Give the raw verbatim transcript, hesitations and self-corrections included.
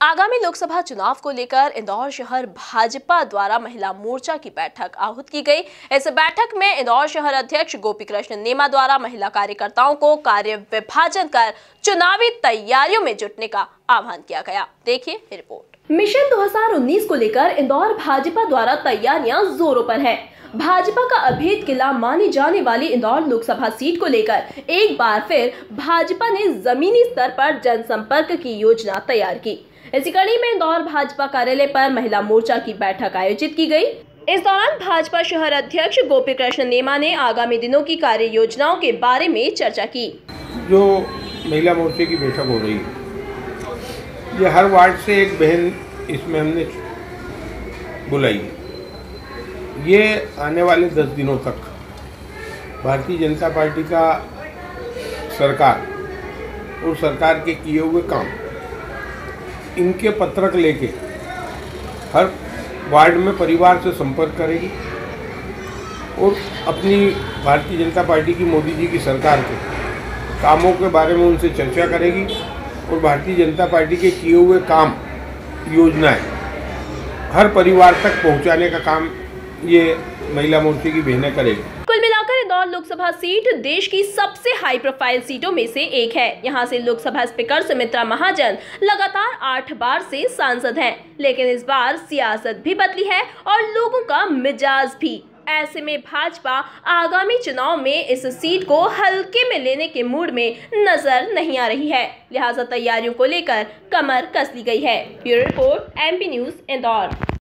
आगामी लोकसभा चुनाव को लेकर इंदौर शहर भाजपा द्वारा महिला मोर्चा की बैठक आहूत की गई। इस बैठक में इंदौर शहर अध्यक्ष गोपी कृष्ण नेमा द्वारा महिला कार्यकर्ताओं को कार्य विभाजन कर चुनावी तैयारियों में जुटने का आह्वान किया गया। देखिए रिपोर्ट। मिशन दो हज़ार उन्नीस को लेकर इंदौर भाजपा द्वारा तैयारियां जोरों पर है। भाजपा का अभेद किला मानी जाने वाली इंदौर लोकसभा सीट को लेकर एक बार फिर भाजपा ने जमीनी स्तर पर जनसंपर्क की योजना तैयार की। इसी कड़ी में इंदौर भाजपा कार्यालय पर महिला मोर्चा की बैठक आयोजित की गई। इस दौरान भाजपा शहर अध्यक्ष गोपी कृष्ण नेमा ने आगामी दिनों की कार्य योजनाओं के बारे में चर्चा की। जो महिला मोर्चे की बैठक हो रही है, ये हर वार्ड से एक बहन इसमें हमने बुलाई है। ये आने वाले दस दिनों तक भारतीय जनता पार्टी का सरकार और सरकार के किए हुए काम, इनके पत्रक लेके हर वार्ड में परिवार से संपर्क करेगी और अपनी भारतीय जनता पार्टी की मोदी जी की सरकार के कामों के बारे में उनसे चर्चा करेगी और भारतीय जनता पार्टी के किए हुए काम, योजनाएं हर परिवार तक पहुंचाने का काम ये महिला मोर्चे की बहनें करेगी। कुल मिलाकर इंदौर लोकसभा सीट देश की सबसे हाई प्रोफाइल सीटों में से एक है। यहां से लोकसभा स्पीकर सुमित्रा महाजन लगातार आठ बार से सांसद हैं, लेकिन इस बार सियासत भी बदली है और लोगों का मिजाज भी। ऐसे में भाजपा आगामी चुनाव में इस सीट को हल्के में लेने के मूड में नजर नहीं आ रही है, लिहाजा तैयारियों को लेकर कमर कस ली गई है। Bureau report, MP news, Indore.